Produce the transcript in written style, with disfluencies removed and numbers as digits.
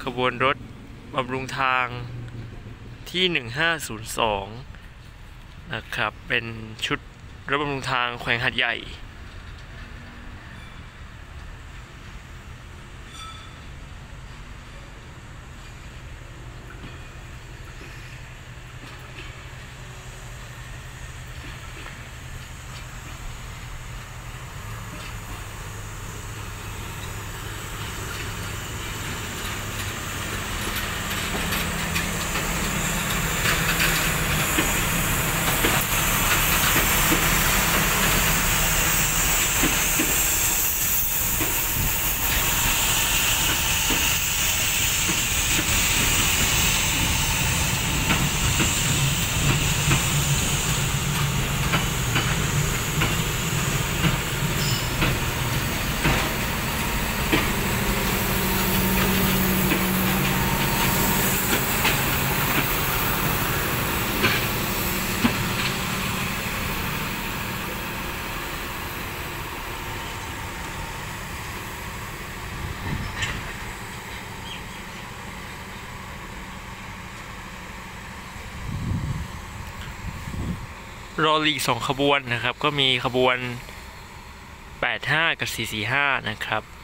ขบวนรถบำรุงทางที่1502นะครับเป็นชุดรถบำรุงทางแขวงหาดใหญ่รออีก2 ขบวนนะครับก็มีขบวน85กับ445นะครับ